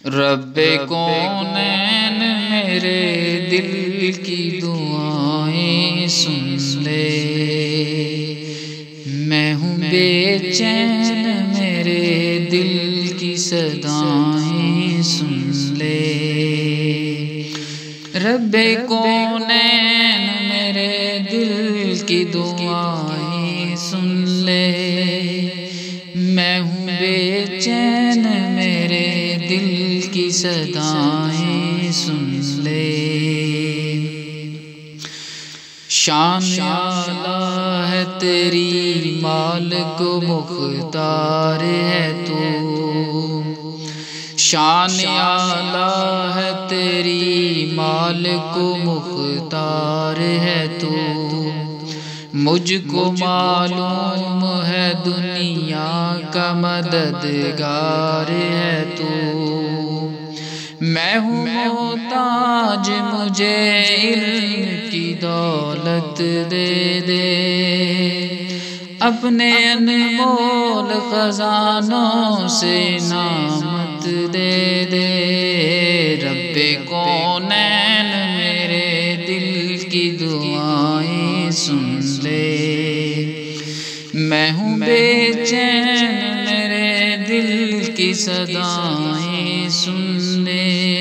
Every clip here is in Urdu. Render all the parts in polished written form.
رب کونین میرے دل کی دعائیں سن لے، میں ہوں بے چین میرے دل کی صدائیں سن لے۔ رب کونین میرے دل کی دعائیں سن لے، میں ہوں بے چین میرے دل کی صدائیں سن لے۔ شان اعلیٰ ہے تیری مالک و مختار ہے تو، شان اعلیٰ ہے تیری مالک و مختار ہے تو، مجھ کو معلوم ہے دنیا کا مددگار ہے تو، میں ہوں محتاج مجھے علم کی دولت دے دے، اپنے انمول خزانوں سے نعمت دے دے۔ رب کونین میرے دل کی دعائیں سن لے، میں ہوں بے چین میرے دل کی صدائیں سن لے۔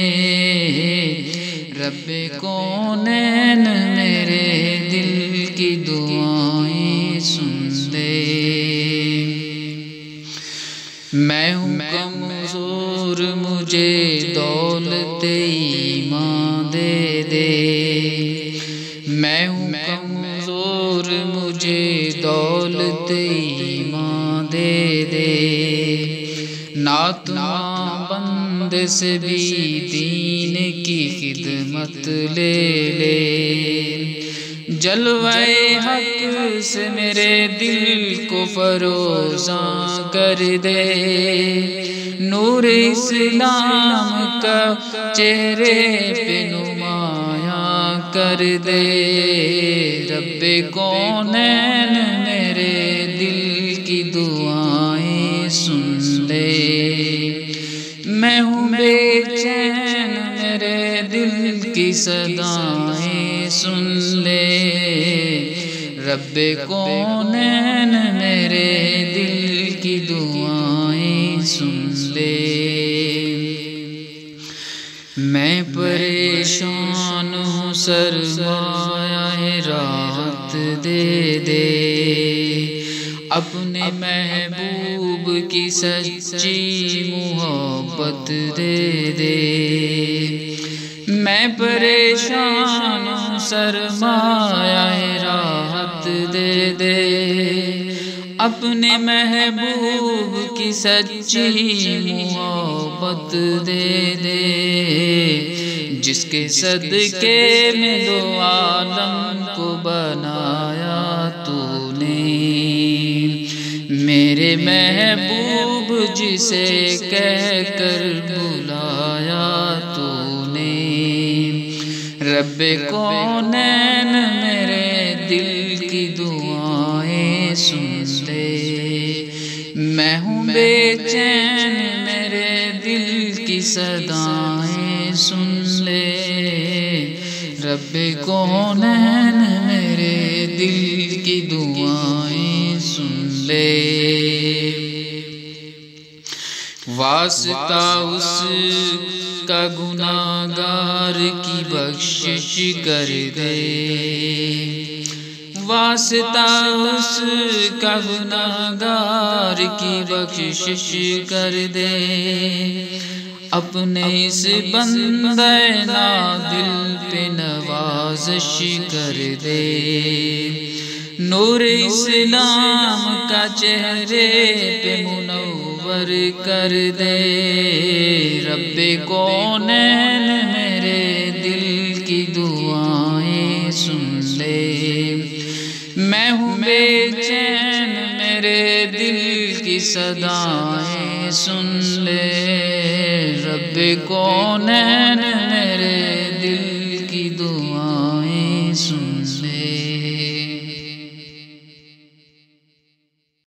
رب کونین میرے دل کی دعائیں سن لے۔ میں ہوں کمزور مجھے دولت ایمان دے دے، میں ہوں کمزور مجھے دولت ایمان دے دے، ناتواں بند سے بھی دین کی خدمت لے لے، جلوے حق سے میرے دل کو فروزاں کر دے، نور اسلام کا چہرے پہ نمایاں کر دے۔ رب کونین میرے دل کی دعائیں سن لے، میں ہوں بے چین میرے دل کی صدائیں سن لے۔ رب کونین میرے دل کی دعائیں سن لے۔ میں پریشان ہوں سرمایہ راحت دے دے، اپنے محبوب کی سچی محبت دے دے۔ میں پریشان ہوں سرمایہ راحت دے دے، اپنے محبوب کی سچی محبت دے دے، جس کے صدقے میں دو عالم کو بنایا تو نے، میرے محبوب جسے کہہ کر بلایا تو نے۔ رب کونین میرے دل کی دعائیں سن لے، میں ہوں بے چین میرے دل کی صدائیں سن لے۔ رب کونین میرے دل کی دعائیں سن لے۔ واسطہ اس کا گناہگار کی بخشش کر دے، واسطہ اس کا گناہگار کی بخشش کر دے، اپنے اس بندے نادل پہ نوازش کر دے، نور اسلام کا چہرے پہ منور کر دے۔ رب کونین میرے دل کی دعائیں سن لے، میں ہوں بے چین میرے دل کی صدائیں سن لے۔ رب کونین میرے